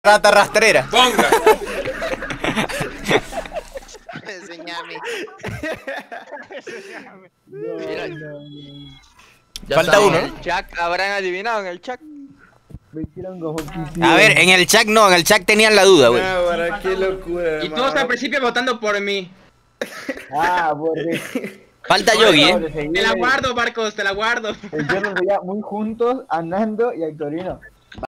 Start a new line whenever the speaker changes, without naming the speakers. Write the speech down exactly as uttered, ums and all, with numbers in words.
rata rastrera.
Ponga.
Enseñame.
Mira,
Ya
Falta
está,
uno,
en el chat, ¿habrán adivinado en el chat?
Me hicieron como que
A ver, en el chat no, en el chat tenían la duda, güey.
Ah, para qué locura.
Y todos al principio votando por mí.
Ah, porque
Falta Yogi, eh.
Te la guardo, Marcos, te la guardo.
Yo los veía muy juntos, Anando y Actorino.